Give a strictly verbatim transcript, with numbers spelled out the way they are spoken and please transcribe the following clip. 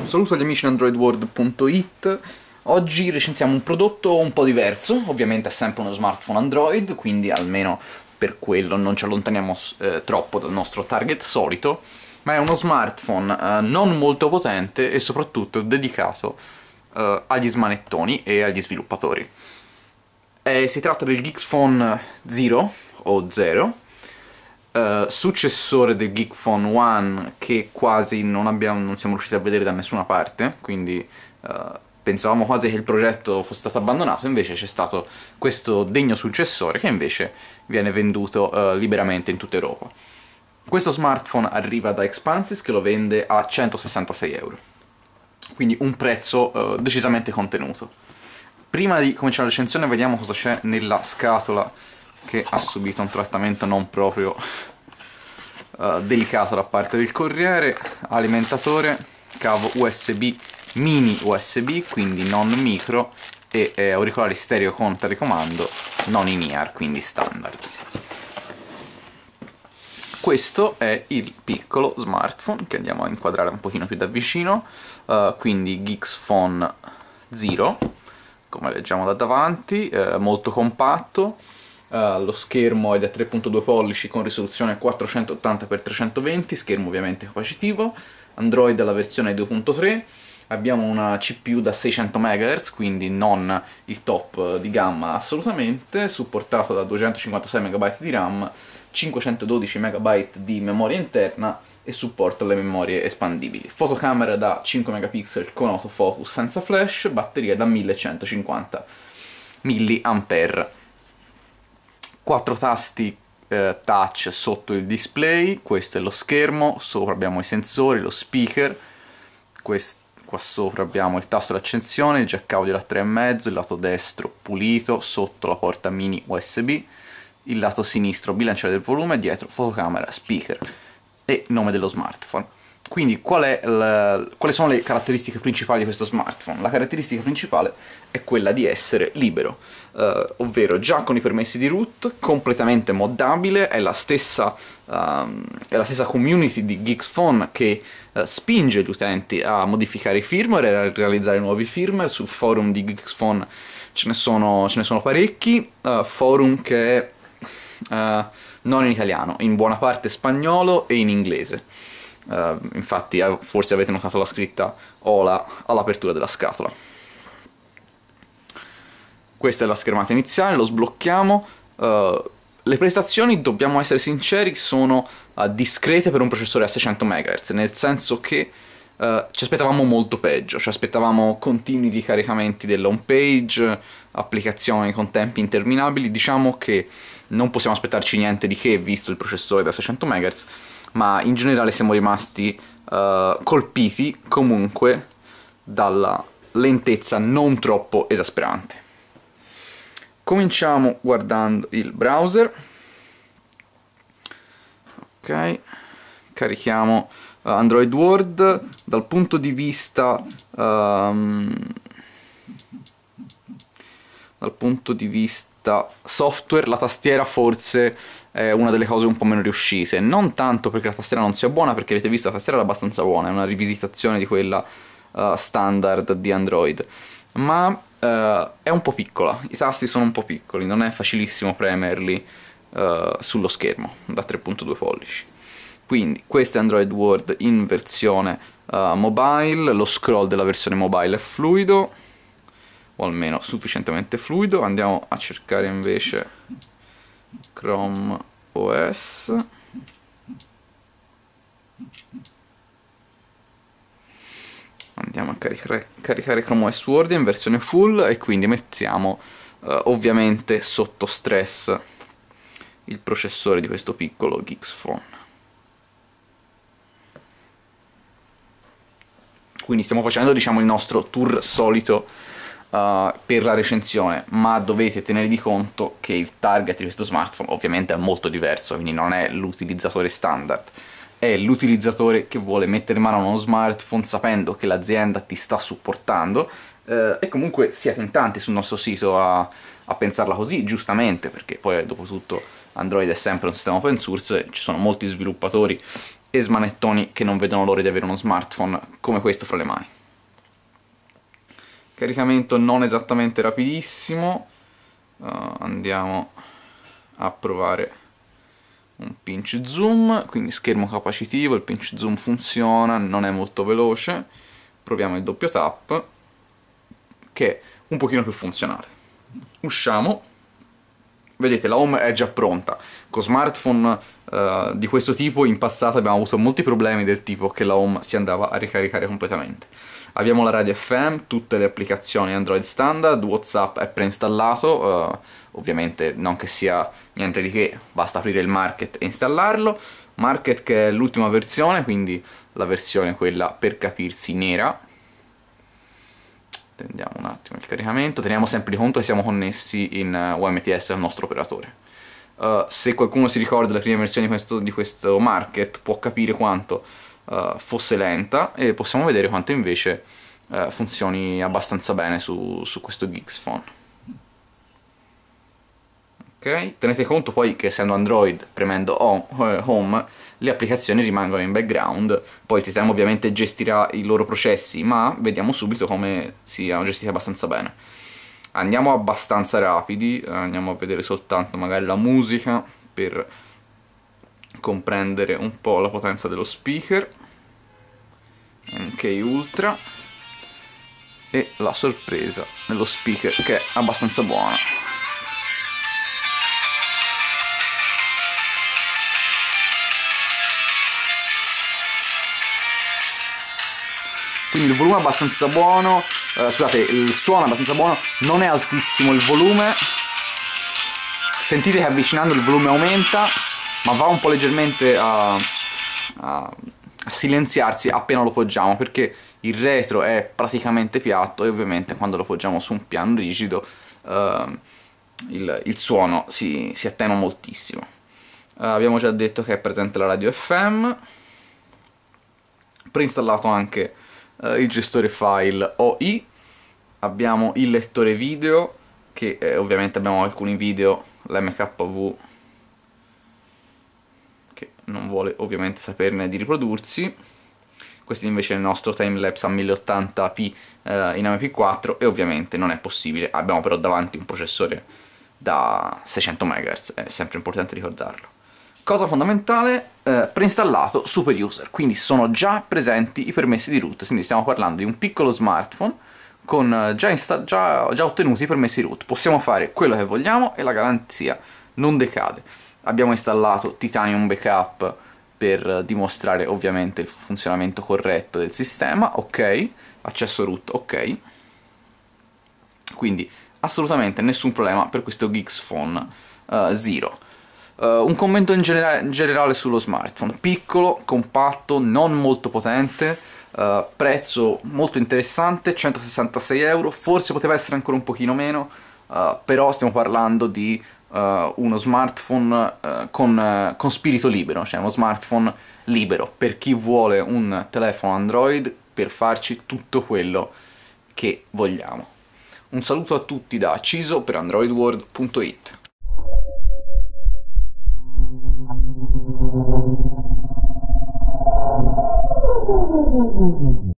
Un saluto agli amici di android world punto it. Oggi recensiamo un prodotto un po' diverso, ovviamente è sempre uno smartphone Android, quindi almeno per quello non ci allontaniamo eh, troppo dal nostro target solito, ma è uno smartphone eh, non molto potente e soprattutto dedicato eh, agli smanettoni e agli sviluppatori. Eh, si tratta del Geekphone Zero, o Zero, Uh, successore del Geekphone One, che quasi non, abbiamo, non siamo riusciti a vedere da nessuna parte, quindi uh, pensavamo quasi che il progetto fosse stato abbandonato, invece c'è stato questo degno successore che invece viene venduto uh, liberamente in tutta Europa. Questo smartphone arriva da Expansys che lo vende a centosessantasei euro, quindi un prezzo uh, decisamente contenuto. Prima di cominciare la recensione vediamo cosa c'è nella scatola, che ha subito un trattamento non proprio uh, delicato da parte del corriere. Alimentatore, cavo U S B, mini U S B, quindi non micro, e eh, auricolari stereo con telecomando, non in ear, quindi standard. Questo è il piccolo smartphone che andiamo a inquadrare un pochino più da vicino, uh, quindi Geekphone Zero, come leggiamo da davanti, uh, molto compatto. Uh, lo schermo è da tre virgola due pollici con risoluzione quattrocentottanta per trecentoventi, schermo ovviamente capacitivo. Android alla versione due punto tre, abbiamo una C P U da seicento megahertz, quindi non il top di gamma assolutamente, supportato da duecentocinquantasei megabyte di RAM, cinquecentododici megabyte di memoria interna e supporto alle memorie espandibili. Fotocamera da cinque megapixel con autofocus senza flash, batteria da millecentocinquanta milliampere. Quattro tasti eh, touch sotto il display, questo è lo schermo, sopra abbiamo i sensori, lo speaker, Quest qua sopra abbiamo il tasto d'accensione, il jack audio da tre e mezzo, il lato destro pulito, sotto la porta mini U S B, il lato sinistro bilanciere del volume, dietro fotocamera, speaker e nome dello smartphone. Quindi qual è la, quali sono le caratteristiche principali di questo smartphone? La caratteristica principale è quella di essere libero, eh, ovvero già con i permessi di root, completamente moddabile, è la stessa, um, è la stessa community di Geekphone che uh, spinge gli utenti a modificare i firmware e a realizzare nuovi firmware. Sul forum di Geekphone ce ne sono, ce ne sono parecchi, uh, forum che è uh, non in italiano, in buona parte spagnolo e in inglese. Uh, infatti uh, forse avete notato la scritta Hola all'apertura della scatola. Questa è la schermata iniziale, lo sblocchiamo. Uh, le prestazioni, dobbiamo essere sinceri, sono uh, discrete per un processore a seicento megahertz, nel senso che uh, ci aspettavamo molto peggio, ci aspettavamo continui ricaricamenti dell'home page, applicazioni con tempi interminabili. Diciamo che non possiamo aspettarci niente di che visto il processore da seicento megahertz, ma in generale siamo rimasti uh, colpiti comunque dalla lentezza non troppo esasperante. Cominciamo guardando il browser. Ok, carichiamo uh, Android World. Dal punto di vista um, dal punto di vista software, la tastiera forse è una delle cose un po' meno riuscite, non tanto perché la tastiera non sia buona, perché avete visto la tastiera è abbastanza buona, è una rivisitazione di quella uh, standard di Android, ma uh, è un po' piccola, i tasti sono un po' piccoli, non è facilissimo premerli uh, sullo schermo da tre virgola due pollici. Quindi questo è Android World in versione uh, mobile, lo scroll della versione mobile è fluido, o almeno sufficientemente fluido. Andiamo a cercare invece Chrome O S. Andiamo a caricare, caricare Chrome O S Word in versione full e quindi mettiamo uh, ovviamente sotto stress il processore di questo piccolo Geekphone. Quindi stiamo facendo, diciamo, il nostro tour solito uh, per la recensione, ma dovete tenere di conto che il target di questo smartphone ovviamente è molto diverso, quindi non è l'utilizzatore standard, è l'utilizzatore che vuole mettere in mano uno smartphone sapendo che l'azienda ti sta supportando, uh, e comunque siete in tanti sul nostro sito a, a pensarla così, giustamente, perché poi dopo tutto Android è sempre un sistema open source, ci sono molti sviluppatori e smanettoni che non vedono l'ora di avere uno smartphone come questo fra le mani. Caricamento non esattamente rapidissimo, uh, andiamo a provare un pinch zoom, quindi schermo capacitivo, il pinch zoom funziona, non è molto veloce. Proviamo il doppio tap, che è un pochino più funzionale. Usciamo, vedete la home è già pronta. Con smartphone uh, di questo tipo in passato abbiamo avuto molti problemi del tipo che la home si andava a ricaricare completamente. Abbiamo la radio F M, tutte le applicazioni Android standard, WhatsApp è preinstallato, uh, ovviamente non che sia niente di che, basta aprire il Market e installarlo. Market che è l'ultima versione, quindi la versione quella per capirsi nera. Tendiamo un attimo il caricamento, teniamo sempre di conto che siamo connessi in U M T S al nostro operatore. Uh, se qualcuno si ricorda le prime versioni di questo, di questo Market può capire quanto Uh, fosse lenta, e possiamo vedere quanto invece uh, funzioni abbastanza bene su, su questo Geeks Phone. Ok, tenete conto poi che essendo Android, premendo Home, le applicazioni rimangono in background, poi il sistema ovviamente gestirà i loro processi, ma vediamo subito come siano gestiti abbastanza bene. Andiamo abbastanza rapidi, andiamo a vedere soltanto magari la musica per comprendere un po' la potenza dello speaker. M K Ultra, e la sorpresa dello speaker che è abbastanza buona. Quindi il volume è abbastanza buono, eh, scusate, il suono è abbastanza buono, non è altissimo il volume, sentite che avvicinando il volume aumenta, ma va un po' leggermente a, a, a silenziarsi appena lo poggiamo, perché il retro è praticamente piatto e ovviamente quando lo poggiamo su un piano rigido uh, il, il suono si, si attenua moltissimo. Uh, abbiamo già detto che è presente la radio F M, preinstallato anche uh, il gestore file O I, abbiamo il lettore video, che eh, ovviamente abbiamo alcuni video, l'M K V che non vuole ovviamente saperne di riprodursi. Questo invece è il nostro timelapse a mille ottanta p eh, in M P quattro e ovviamente non è possibile, abbiamo però davanti un processore da seicento megahertz, è sempre importante ricordarlo. Cosa fondamentale, eh, preinstallato Super User, quindi sono già presenti i permessi di root, quindi stiamo parlando di un piccolo smartphone con già, già, già ottenuti i permessi di root, possiamo fare quello che vogliamo e la garanzia non decade. Abbiamo installato Titanium Backup per dimostrare ovviamente il funzionamento corretto del sistema, ok, accesso root, ok, quindi assolutamente nessun problema per questo Geeks Phone uh, Zero. Uh, un commento in, genera in generale sullo smartphone: piccolo, compatto, non molto potente, uh, prezzo molto interessante, centosessantasei euro, forse poteva essere ancora un pochino meno, uh, però stiamo parlando di Uh, uno smartphone uh, con, uh, con spirito libero, cioè uno smartphone libero per chi vuole un telefono Android per farci tutto quello che vogliamo. Un saluto a tutti da Ciso per android world punto it. Mm-hmm.